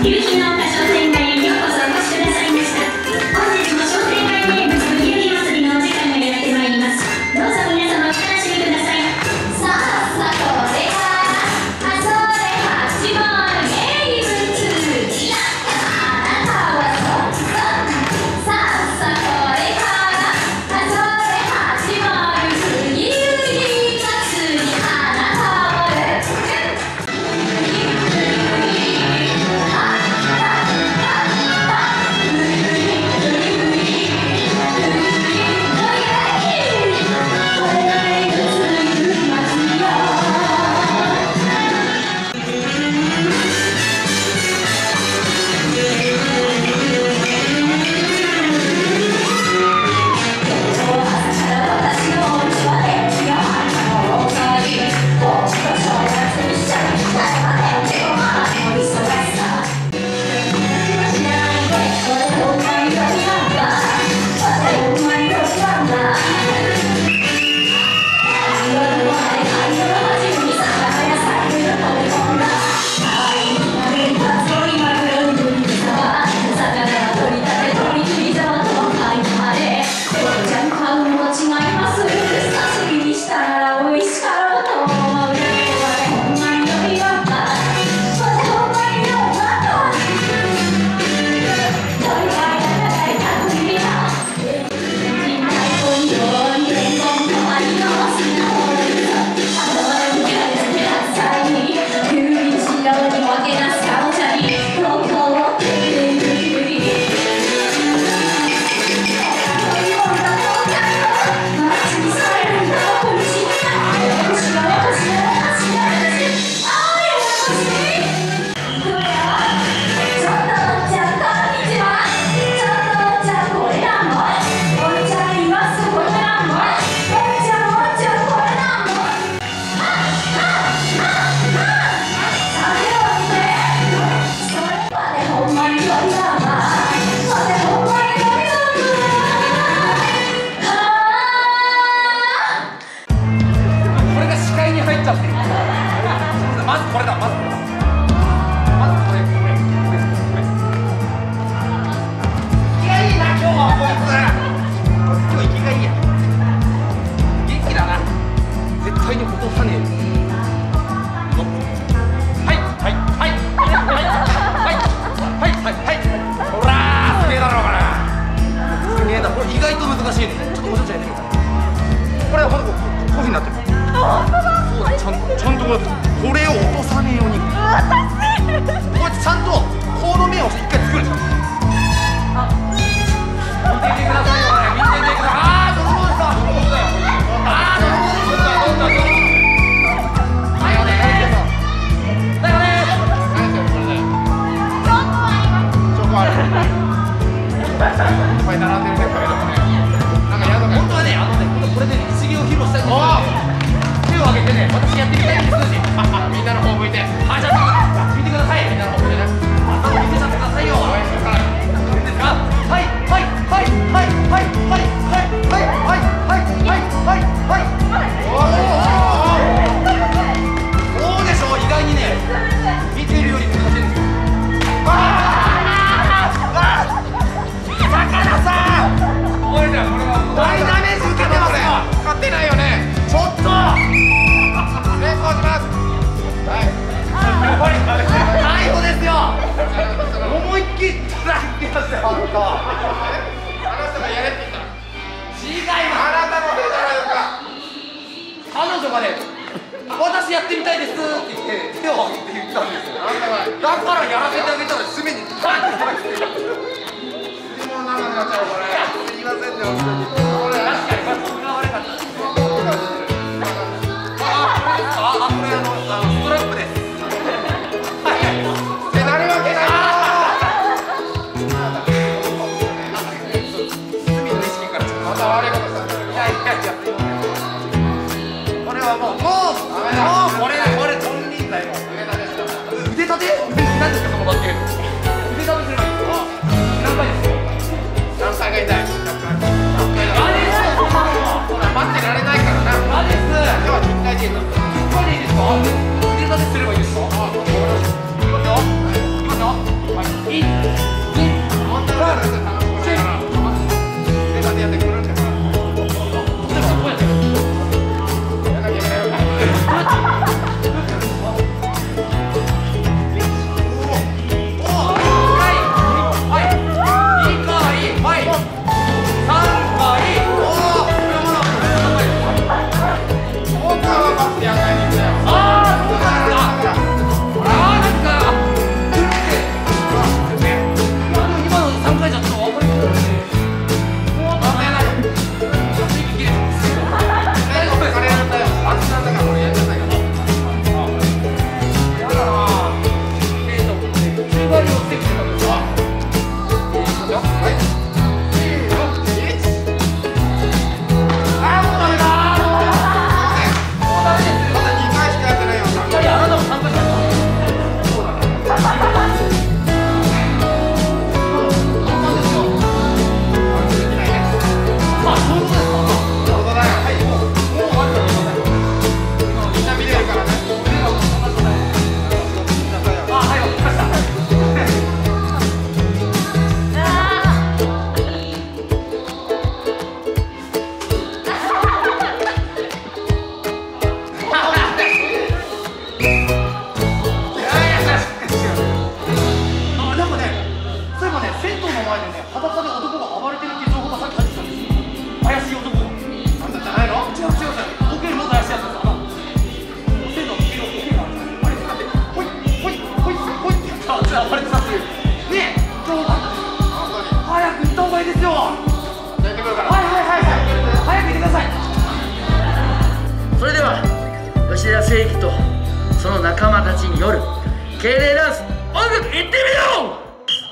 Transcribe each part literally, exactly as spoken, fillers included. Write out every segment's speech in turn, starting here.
夕日の丘商店街へようこそお越しくださいました。本日も商店街名物の夕日祭りのお時間がやってまいります。どうぞ皆様お楽しみください。さあさあこれから遊れ始まる名物。いやあなたはそんな。さあさあこれから遊れ始まる夕日祭り。あなたはレッツまずこれだ、まずこれだ。まずこれ、これ、これ、これ。生きがいいな、今日はこいつ。今日生きがいいや。元気だな。絶対に落とさねえよ。はい、はい、はい、はい、はい、はい、はい、はい、はい。ほらー、すげえだろうかな。すげえだ。これ意外と難しいね。ちょっともうちょっとやってみよう。これはほんとこういうふうになってる。あ、本当だ。そうだ、ちゃんと、ちゃんとこれ。これを落とさねえように。こいつちゃんとコード面を一回作るじゃん。あ、見ててくださいよ、ね、見ててください。あー、泥棒ですか。泥棒だよ。あー、泥棒ですか。どんどんどんどん。だよねー。だよねー。何ですよ、これね。チョコあります。チョコある。いっぱい並んでるね、これでもね。なんかやるのか。本当はね、あのね、これで一芸を披露したいんですよ。手を挙げてね、私やってみたいんです。みんなの方向いて、はい、じゃあ見てください。みんなの方向いてね、頭を見てちゃってくださいよ。応援するから。いいですか。はい、はい、はい、はい、はい、はい、はい、はい、はい、はい、はい、はい、はい。おお。そうでしょ。意外にね、見てるより難しいんですよ。ああ。魚さん。これじゃ、これは大ダメージ受けてますよ。勝ってないよね。ちょっと。成功します。はい。逮捕ですよ。思いっきりラッキーですよ。本当。あの人がやれって言ったら。違います。あなたのせいじゃないですか。彼女がね、私やってみたいですって言って手を挙げて言ったんですよ。だからやらせてあげたらすぐにバンって叩いて。もう長くなっちゃうこれ。すいませんね本当に。これ確かに僕が悪かったです。あ、これあの、あのストラップです。はい。ってなるわけない。罪の意識からちょっとまた悪いことした。いやいやいや。これはもう、もう、もうこれこれ金輪際も。腕立て？腕立て？何ですかそのバッテン。 前でね、裸で男が暴れてるっていう情報がさっき入ってきたんですよ。怪しい男が。あんたじゃないの？違う違う違う。僕よりもっと怪しいやつだったかな。線の黄色い桶があれ使って、ほいほいほいほいってやったら暴れてたっていう。ねえ、情報があったんですよ。早く行った方がいいですよ。じゃあ行ってくるから。はいはいはいはい。早く行ってください。 それでは吉田正義とその仲間たちによる敬礼ダンス音楽いってみよう。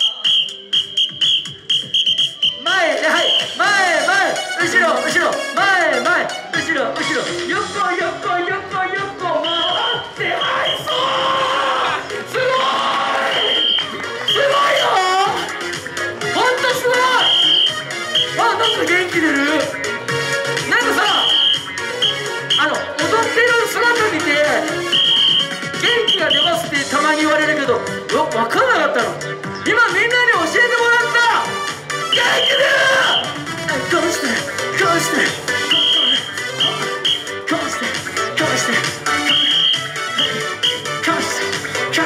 前はい前前後ろ後ろ前前後ろ後ろ横横横横回ってはいそうすごいすごいよほんとすごい。あ、なんか元気出る。なんかさあの踊ってる姿見て元気が出ますってたまに言われるけどわ分かんなかったの。今みんなに教えてもらった元気出る。こうしてこうしてこうしてこうしてこうしてこ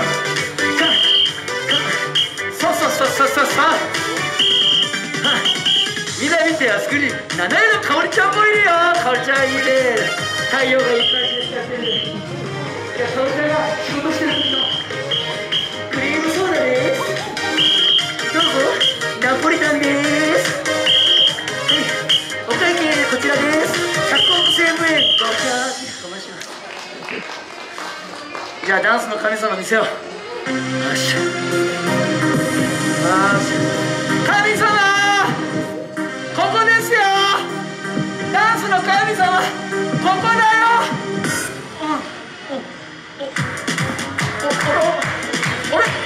うそうそうそうそうそうそうみんな見てあそこに七重のかおりちゃんもいるよ。かおりちゃんいいね。太陽がいっぱい照らしてる。いや、かおりちゃんが仕事してる時のクリームソーダです。どうぞナポリタンです。はい、お会計こちらです。ひゃくおくせんえんごちゃお願いします。じゃあダンスの神様見せよう。よしよし神様ここですよ。ダンスの神様ここだよ。うん、おおおおあれ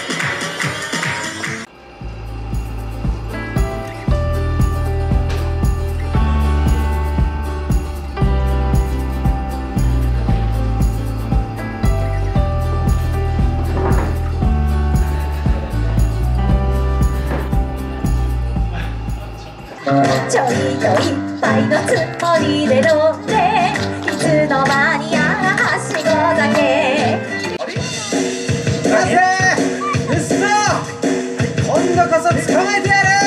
ちょいといっぱいのつもりで乗っていつの間にやらはしごだけ。 待てうっそ今度こそ捕まえてやる。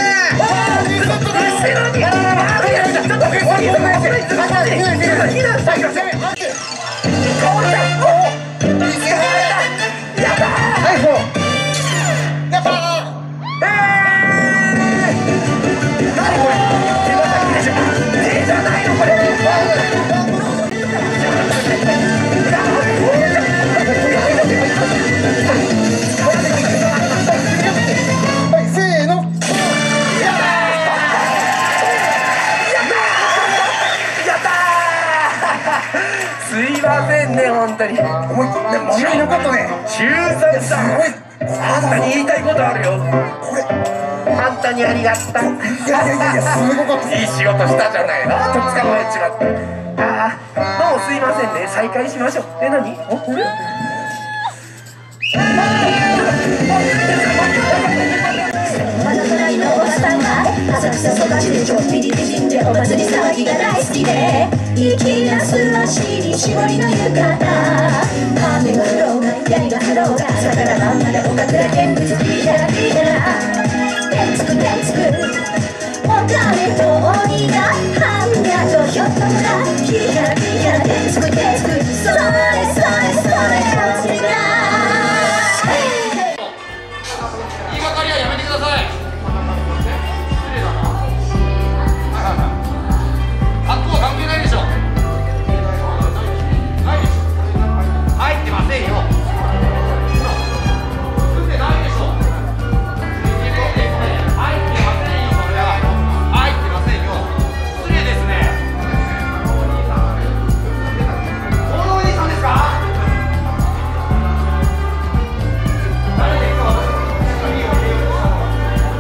すいませんね、本当に。思い切って問題なかったね。中作さん、すごい。あんたに言いたいことあるよ。これ。本当にありがとう。いやいやいやいや、すごかった。いい仕事したじゃないの。と捕まえちまって。ああ、どうもすいませんね。再開しましょう。え、何？お、これ？ まだくらいのおばさんが浅草育ちでちょっぴり美人でお祭り騒ぎが大好きで粋な素足に絞りの浴衣雨が降ろうが槍が降ろうが朝から晩まで岡倉見物聞いたら聞いたら手つく手つくお金と鬼が般若とひょっともだ聞いたら聞いたら手つく手つくそれそれそれおつりが言いがかりはやめてください。失礼だな。格好は関係ないでしょ。ないでしょ。入ってませんよ。入ってないでしょ。入ってませんよ、それは。入ってませんよ。失礼ですね。このお兄さんですか？誰ですか？私のいいお礼をしたのは。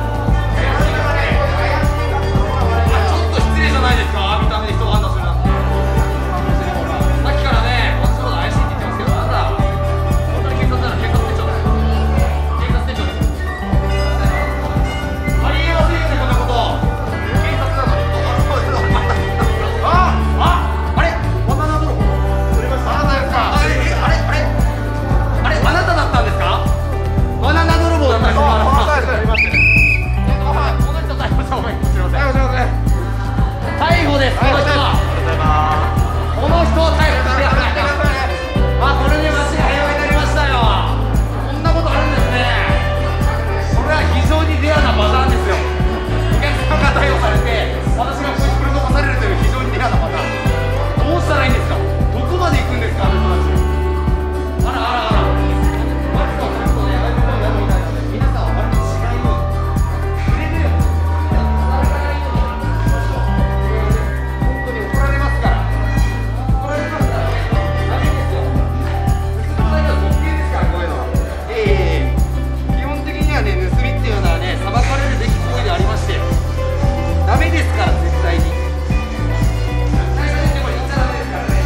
ですから絶対に。最初にでも言っちゃダメですからね。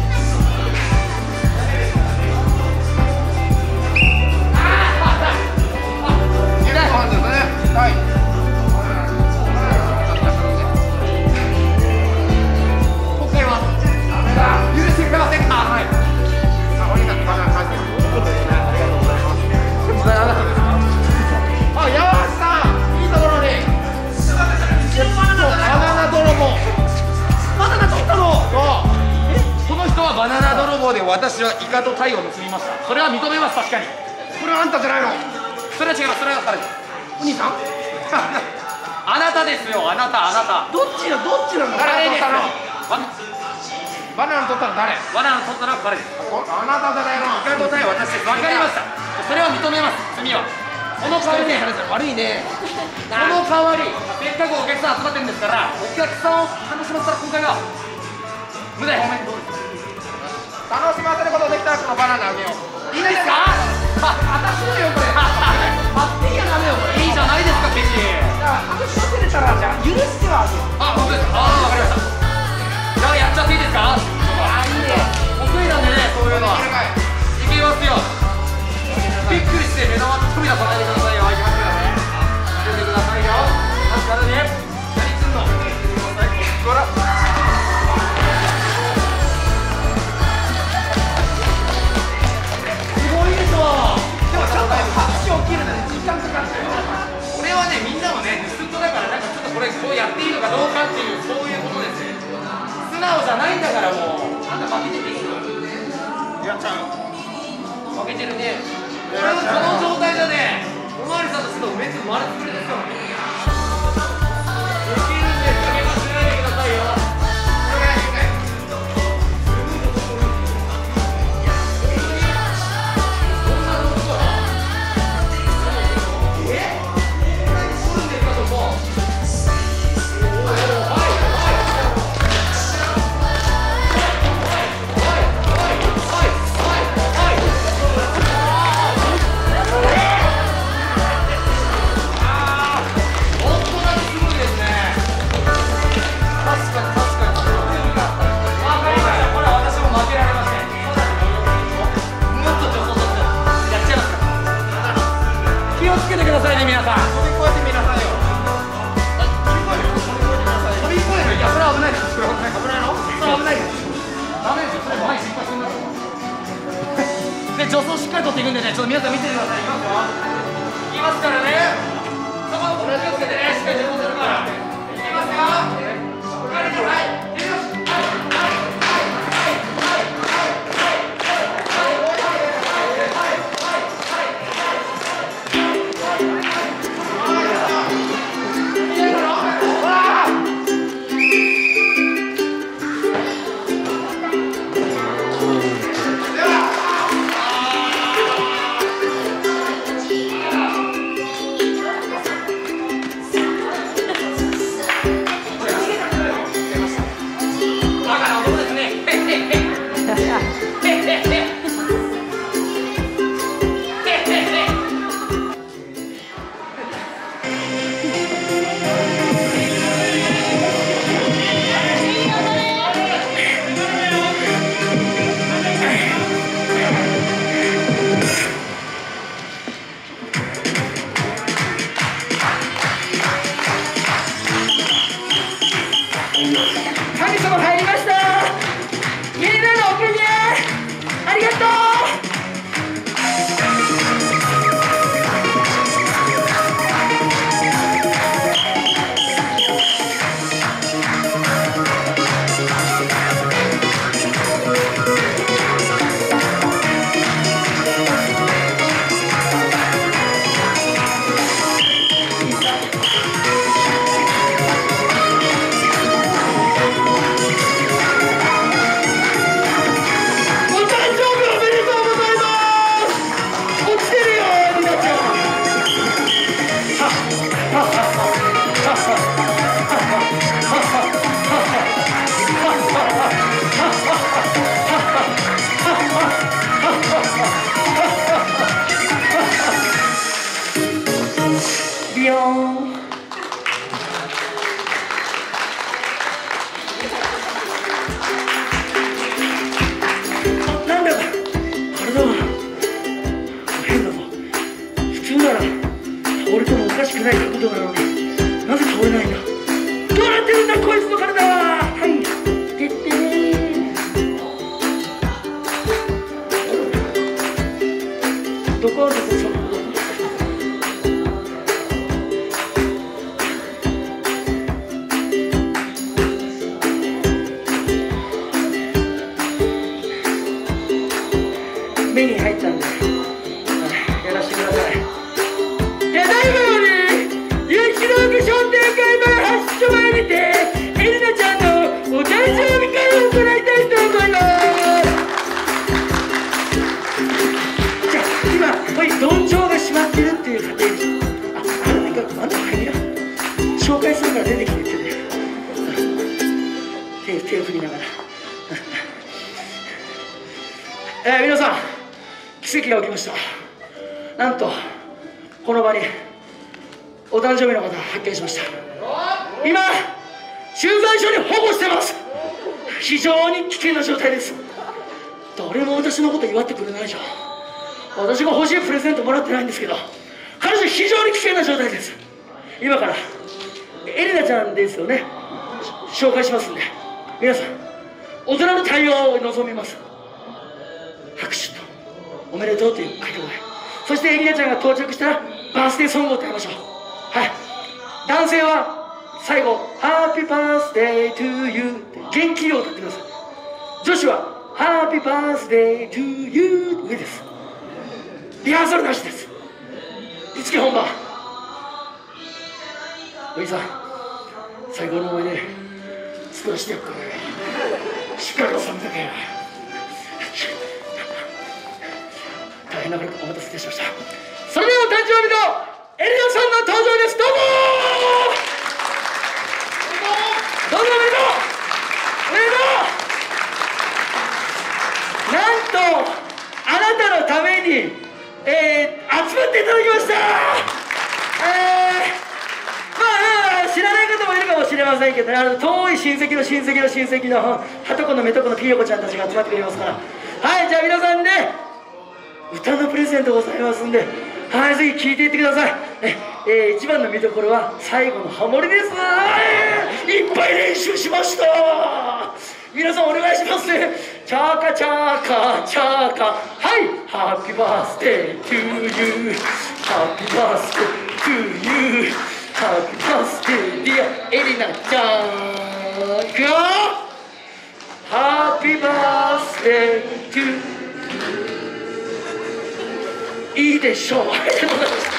バナナ泥棒で私はイカとタイを盗みました。それは認めます。確かにこれはあんたじゃないの？ それは違います。それは彼です。 お兄さん？ あなたですよ。あなたあなたどっちだどっちなの？ 誰ですよ。 バナナ取ったの誰？ バナナ取ったのは彼です。 あなたじゃないの？ イカとタイは私です。わかりました。それは認めます。罪はその代わりね、 悪いね。 その代わりせっかくお客さん集まってるんですから、お客さんを楽しませたら今回は無駄や。 楽しませることできたらこのバナナあげよう。 いいですか？ 私のよこれ。 勝手にやダメよこれ。いいじゃないですかケチ。 じゃあ楽しませれたらじゃあ許してはあげよう。 あ、本当ですか？ああ、わかりました。じゃあやっちゃっていいですか？あ、いいね。得意なんでね、そういうのは。いきますよ。びっくりして目玉飛び出さないでくださいよ。いきますからね。出てくださいよ。まずからね。何すんの？ほら。これはね、みんなもね、盗人だから、なんかちょっとこれこうやっていいのかどうかっていう、そういうことですよ。素直じゃないんだからもう、あんた負けてていいの？ やっちゃう。 負けてるね。これこの状態じゃね、おまわりさんとちょっとメンツ回るつもりですよ。できるんで、かけましないでくださいよ。助走しっかり取っていくんでね、ちょっと皆さん見ててください。いきますよ。いきますからね。そこの気をつけてね、しっかり助走するから。いきますよ。はい、はい、いきます。 神様入りました。みんなのおかげありがとう。ビヨーン。 しくない角度なのになぜ倒れないんだ。どうなってるんだこいつの体は。はいてってー。どこはどこそこ目に入ったんでやらせてください。ただいまより有機農具商店会前発出前にてエリナちゃんのお誕生日会を行いたいと思います。じゃあ今これどんちょうが閉まってるっていう過程にああれなんかあんた入りな紹介するから出てきてってね手手を振りながらえー、皆さん奇跡が起きました。なんとこの場にお誕生日の方発見しました。今駐在所に保護してます。非常に危険な状態です。誰も私のこと祝ってくれないじゃん。私が欲しいプレゼントもらってないんですけど彼女非常に危険な状態です。今からエレナちゃんですよね紹介しますんで皆さん大人の対応を望みます。拍手とおめでとうという掛け声、そしてエリナちゃんが到着したらバースデーソングを歌いましょう。はい、男性は最後「ハッピーバースデートゥーユー」って元気を歌ってください。女子は「ハッピーバースデートゥーユー」上です。リハーサルなしです。いつき本番。おじさん最高の思い出作らせてやっからしっかり収めてけ。大変ながらお待たせいたしました。それではお誕生日のエリナさんの登場です。どうもどうぞおめでとうおめでとう。なんとあなたのために、えー、集まっていただきました。えー、まあ、まあ、知らない方もいるかもしれませんけど、ね、あの遠い親戚の親戚の親戚のはとこのめとこのピヨコちゃんたちが集まってくれますから。はい、じゃあ皆さんね歌のプレゼントございますんで、はい、ぜひ聴いていってください。え、えー、一番の見どころは最後のハモリです。いっぱい練習しました。皆さんお願いしますね。チャーカチャーカチャーカ、はい、ハッピーバースデートゥーユー、ハッピーバースデートゥーユー、ハッピーバースデーディアエリナちゃん。いくよ。ハッピーバースデートゥーいいでしょう。ありがとうございます。